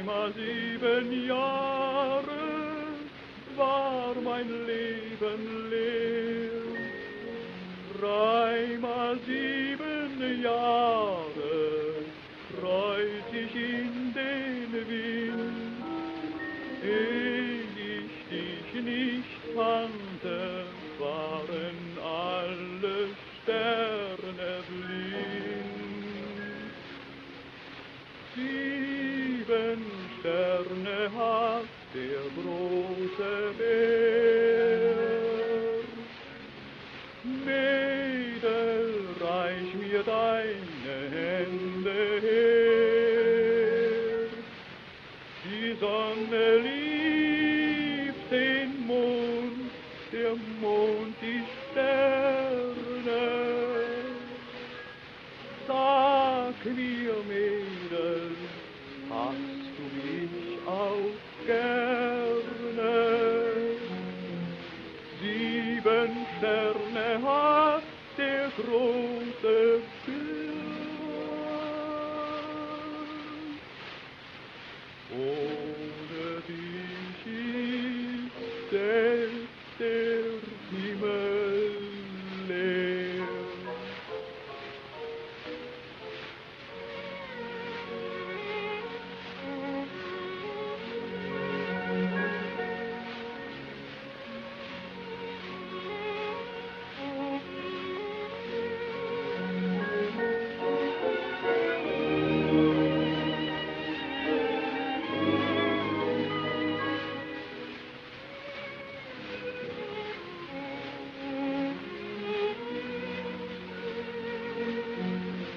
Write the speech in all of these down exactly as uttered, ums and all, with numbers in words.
Dreimal sieben Jahre war mein Leben leer. Dreimal sieben Jahre freut ich in den Wind. Ehe ich dich nicht kannte, waren alle Sterne blind. Sieben Sterne hat der große Bär. Mädel, reich mir deine Hände her. Die Sonne liebt den Mond, der Mond die Sterne. Sag mir, Mädel, hast du mich auch gerne? Sieben Sterne hat der große Bär. Ohne dich ist selbst der Himmel leer.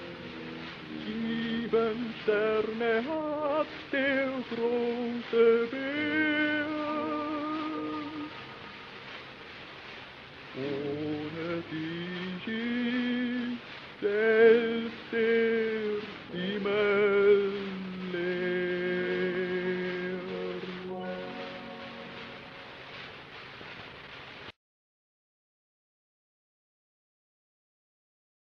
Sieben Sterne hat der große